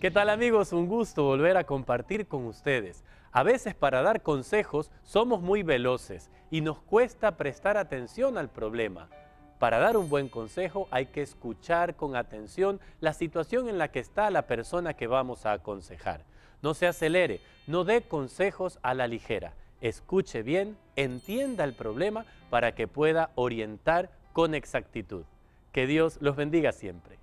¿Qué tal amigos? Un gusto volver a compartir con ustedes. A veces para dar consejos somos muy veloces y nos cuesta prestar atención al problema. Para dar un buen consejo hay que escuchar con atención la situación en la que está la persona que vamos a aconsejar. No se acelere, no dé consejos a la ligera. Escuche bien, entienda el problema para que pueda orientar con exactitud. Que Dios los bendiga siempre.